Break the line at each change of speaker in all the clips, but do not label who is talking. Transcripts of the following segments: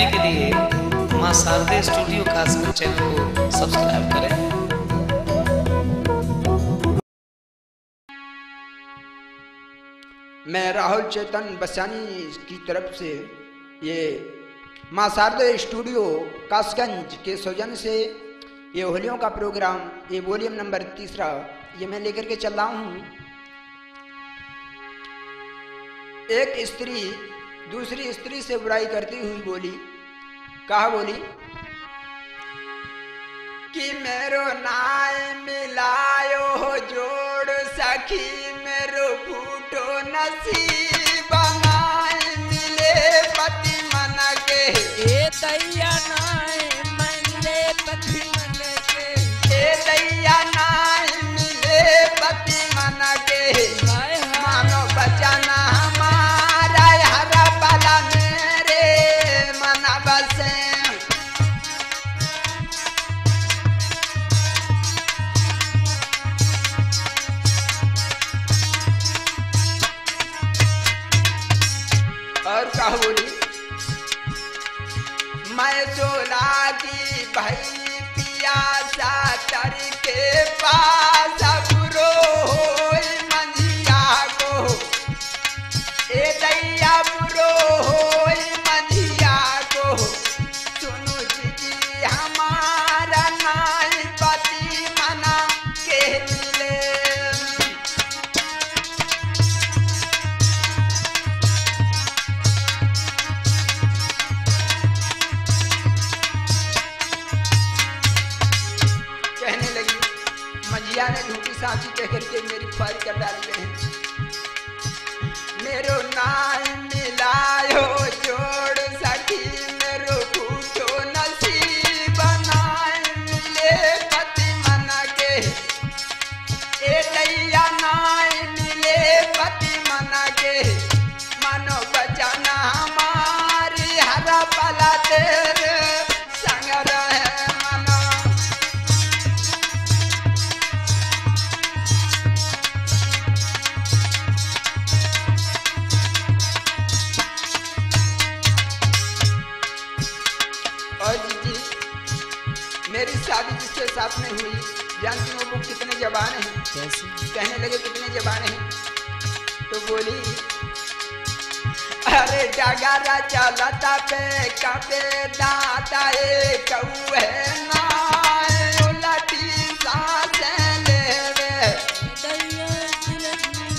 देखने के लिए मां शारदे स्टूडियो कासगंज चैनल को सब्सक्राइब करें।
मैं राहुल चेतन बस्यानी की तरफ से ये मां शारदे स्टूडियो कासगंज के सौजन्य से ये होलियों का प्रोग्राम, ये वॉल्यूम नंबर 3 ये मैं लेकर के चल रहा हूँ। एक स्त्री दूसरी स्त्री से बुराई करती हुई बोली, कहा बोली कि मेरो नाय मिलायो हो जोड़ सखी, मेरो फूटो नसीब नाय मिले पति मन के,
ए दैया नाय मिले पति मन के,
ए दैया नाय मिले पति मन के, मानो बचना हमारा हरा बला मेरे मन बसे। और कहा बोली, मैं सोला की भाई पियासा तर के पास बुरो होई मंझिया को, ए दैया बुरो होई मंझिया को, सुनो जी हमारा नाई पति मना के मिले। कहने लगी, मंझिया ने झूठी साची कह करके मेरी फारी कर डाली है। मेरो नाई मिलायो जोड़ सखी, मेरो फूटो नसीब नाई मिले पति मन के, ए दैया नाई मिले पति मन के, मानो बचाना हमारी हरा पला तेरे संग रहे मनो। और जी मेरी शादी जिसके साथ में हुई, जानती हो वो कितने जवान हैं?
कैसे?
कहने लगे कितने जवान हैं? तो बोली, अरे डगरा चलता पे कपे दाता ए कौए नाय उलटी सांसें लेवे,
दैया दिलनी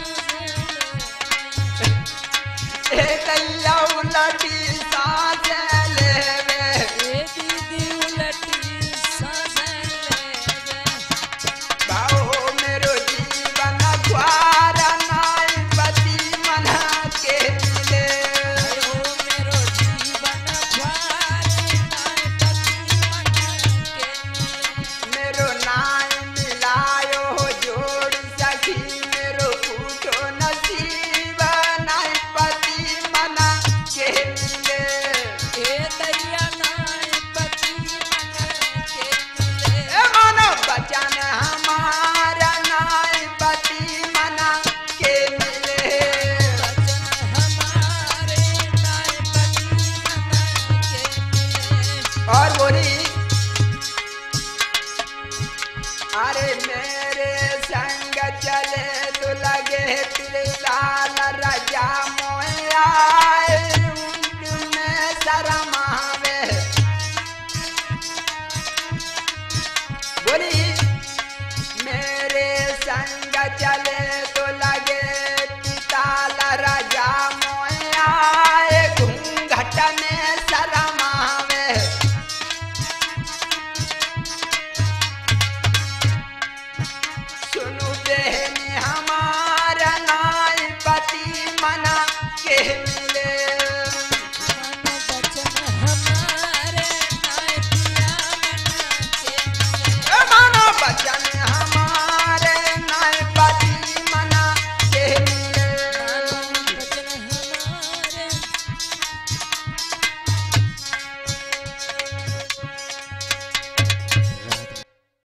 सांसें
ए दैया उलटी सांसें लेवे,
ए दीदी उलटी सांसें लेवे,
बाओ मेरो जीवन द्वारा नाई पति मना के मिले।
ओ मेरो जीवन द्वार नाय पति मन के मिले,
मेरो नाई मिलायो हो जोड़ सखी, मेरो फूटो नसीब नाई पति मना के मिले।
ए दैया नाय पति मन के मिले,
ए मानो बचन हमारा नाई पति मना के मिले।
वचन हमारे नाय पति मन के मिले।
और बोली, अरे मेरे संग चले तो लगे तिरसाल राजा मोया, उनमें शर्म आवे। बोली, मेरे संग चले